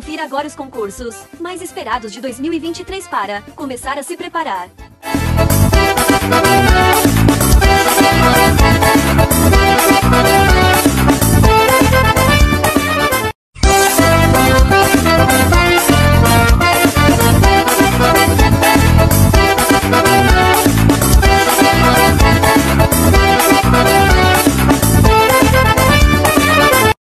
Confira agora os concursos mais esperados de 2023 para começar a se preparar.